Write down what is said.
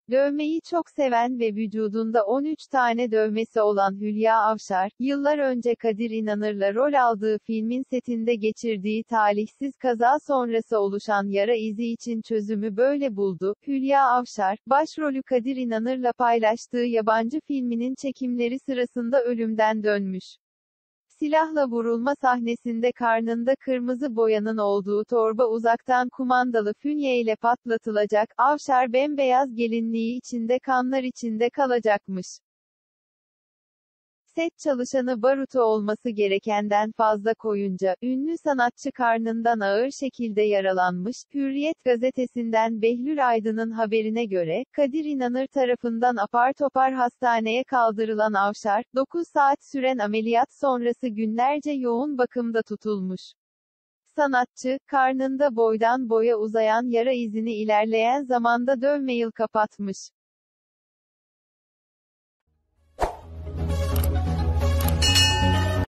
Dövmeyi çok seven ve vücudunda 13 tane dövmesi olan Hülya Avşar, yıllar önce Kadir İnanır'la rol aldığı filmin setinde geçirdiği talihsiz kaza sonrası oluşan yara izi için çözümü böyle buldu. Hülya Avşar, başrolü Kadir İnanır'la paylaştığı yabancı filminin çekimleri sırasında ölümden dönmüş. Silahla vurulma sahnesinde karnında kırmızı boyanın olduğu torba uzaktan kumandalı fünyeyle patlatılacak, Avşar bembeyaz gelinliği içinde kanlar içinde kalacakmış. Set çalışanı barutu olması gerekenden fazla koyunca, ünlü sanatçı karnından ağır şekilde yaralanmış. Hürriyet gazetesinden Behlül Aydın'ın haberine göre, Kadir İnanır tarafından apar topar hastaneye kaldırılan Avşar, 9 saat süren ameliyat sonrası günlerce yoğun bakımda tutulmuş. Sanatçı, karnında boydan boya uzayan yara izini ilerleyen zamanda dövmeyle kapatmış.